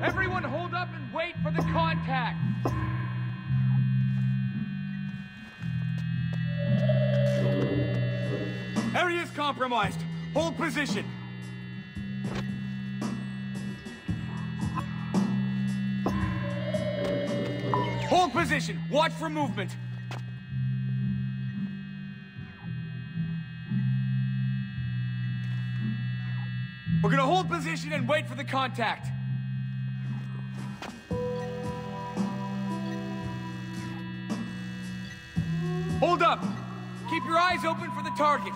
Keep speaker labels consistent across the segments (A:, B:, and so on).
A: Everyone hold up and wait for the contact. Area is compromised. Hold position. Hold position. Watch for movement. We're gonna hold position and wait for the contact. Hold up. Keep your eyes open for the target.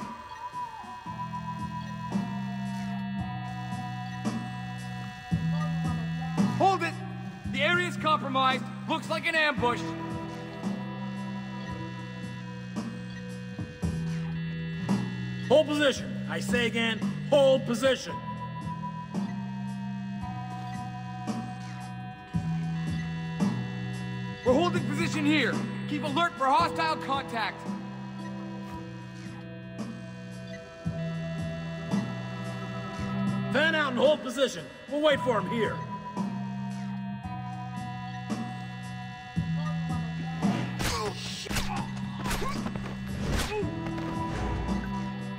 A: Hold it. The area's compromised. Looks like an ambush.
B: Hold position. I say again, hold position.
A: We're holding position here. Keep alert for hostile contact.
B: Fan out and hold position. We'll wait for him here.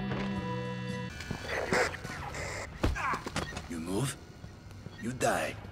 C: You move, you die.